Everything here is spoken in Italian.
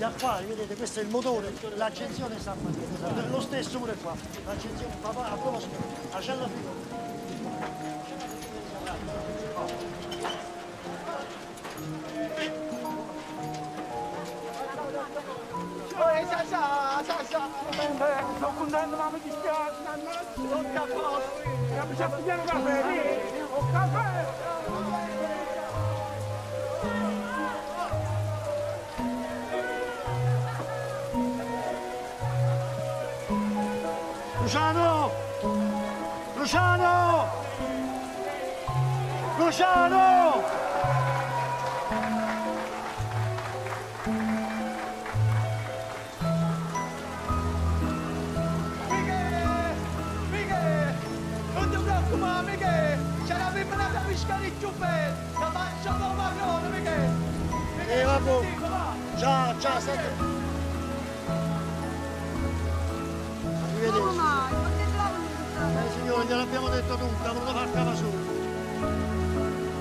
gli affari, vedete, questo è il motore, l'accensione sta qua. Lo stesso pure qua. L'accensione, papà, a proposito, la cella prima. Sono contento, ma mi dispiace, non capisco. Mi sta pigliando caffè, un caffè. Luciano! Luciano! Luciano! Vabbè. Ciao, ciao, senti. Arrivederci. Signore, gliel'abbiamo detto tutta, non lo fa cava su.